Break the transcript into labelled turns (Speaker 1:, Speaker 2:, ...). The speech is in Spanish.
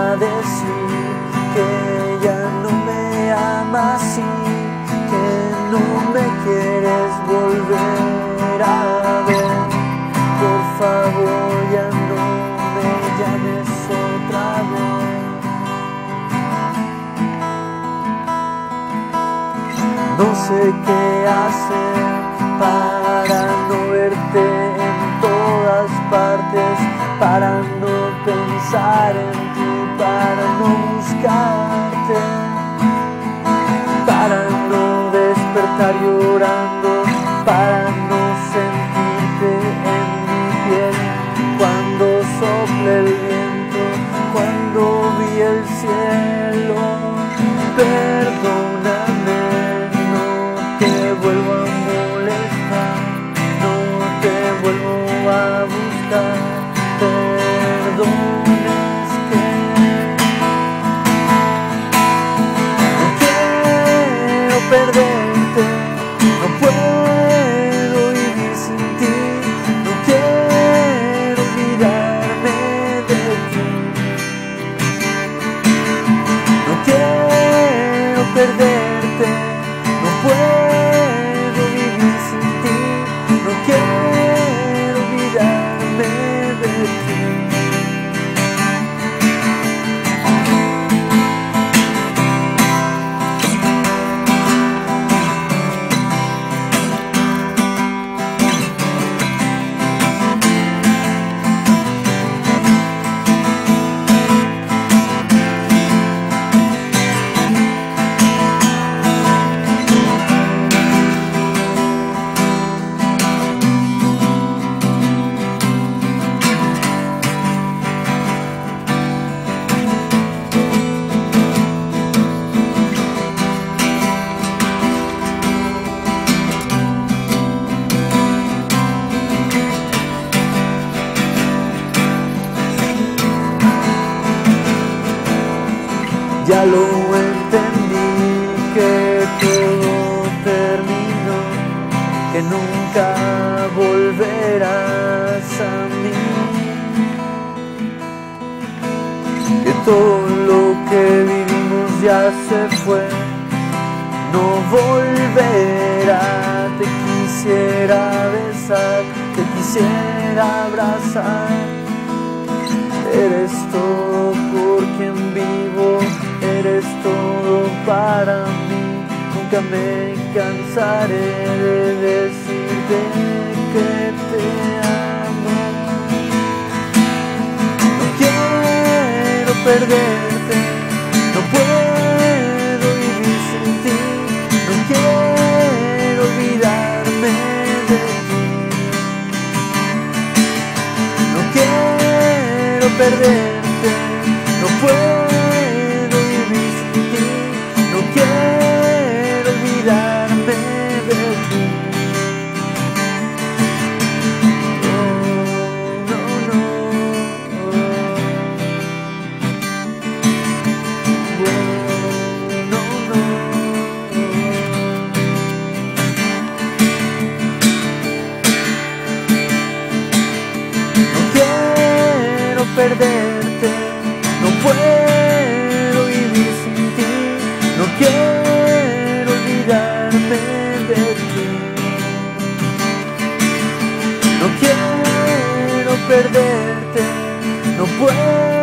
Speaker 1: decir que ya no me amas y que no me quieres volver a ver. Por favor, ya no me llames otra vez. No sé qué hacer para no verte en todas partes, para no pensar en ti, para no buscarte, para no despertar llorando, para no sentirte en mi piel cuando sople el viento, cuando vi el cielo. Perdóname, no te vuelvo a molestar, no te vuelvo a buscar. Perdón, es que no quiero perderte, no puedo vivir sin ti, no quiero olvidarme de ti, no quiero perderte, no puedo vivir sin ti, no quiero olvidarme de ti. Ya lo entendí, que todo terminó, que nunca volverás a mí, que todo lo que vivimos ya se fue, no volverá. Te quisiera besar, te quisiera abrazar, eres todo por quien vivo, eres todo para mí. Nunca me cansaré de decirte que te amo. No quiero perderte, no puedo vivir sin ti, no quiero olvidarme de ti, no quiero perderte, no puedo vivir sin ti, no quiero olvidarme de ti. Oh, no, no. Oh, no, no. No quiero perderte, no puedo vivir sin ti, no quiero olvidarme de ti, no quiero perderte, no puedo